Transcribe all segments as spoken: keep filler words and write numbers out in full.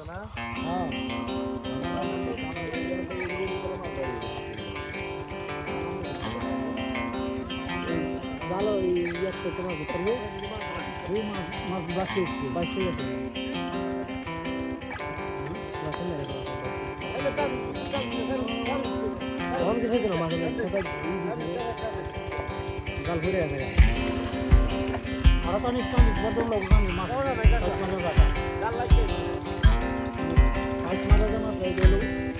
ভালো ইয়ে করতে পারবো ওই মাছ মাছ বাঁচতে বাঁচতে গেছে তখন কিছু না মাছ জাল ঘুরে আছে আরো পানি বদল লোক মাছ জাল লাগছে মাছ মারা জানা গেল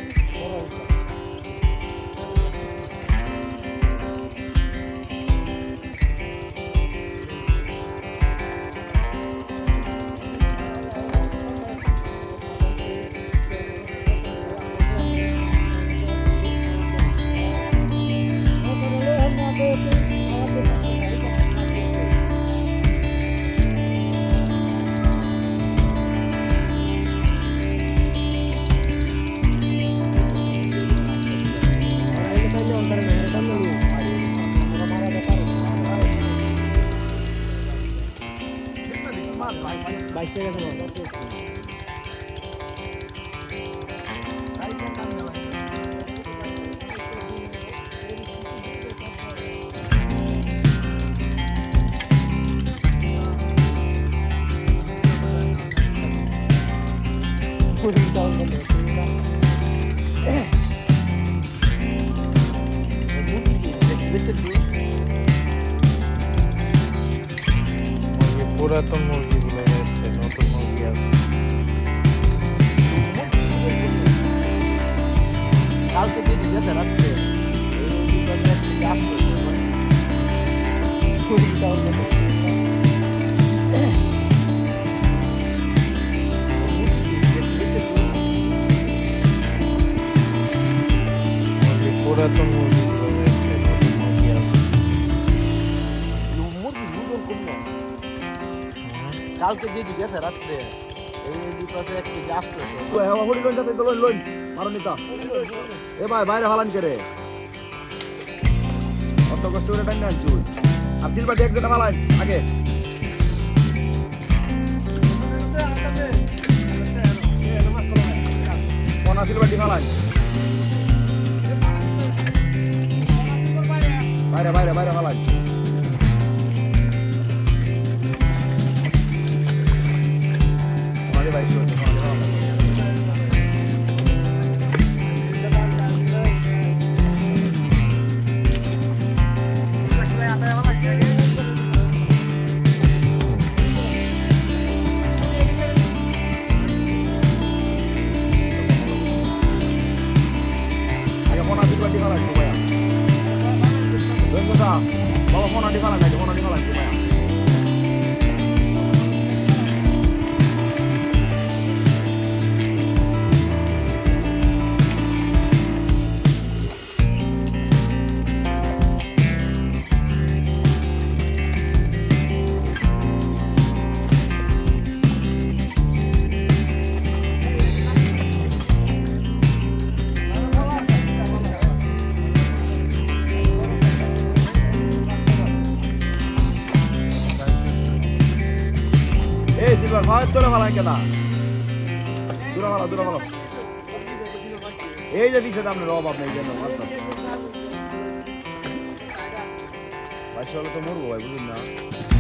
বাইশে গেছে পুরাতন মুরগিগুলো যাচ্ছে, নতুন মুরগি আছে। কালকে দিয়ে দিয়েছে রাত্রে পুরাতন মুরগিগুলো যাচ্ছে, নতুন মুরগি আছে। কালকে দিয়ে দিয়েছে রাত্রে এই পাশে এক কেজি আসতো এ ভাই বাইরে হালান করে অত কষ্ট করে টাইম আনছু আর সিলবাটি এক জোড়া হালান আগে কোনা সিলবাটি হালান বাইরে বাইরে বাইরে হালান আমাদের বাইক চলছে বাবা ফোন আটি ফেলা নাই ফোন আটি ফেলা তোরা ভালো কেনা দূরা ভালো দূরা ভালো এই যে দিছে আপনার অভাব নেই কেন বাইশ হলে তো মরবো ভাই বুঝুন না।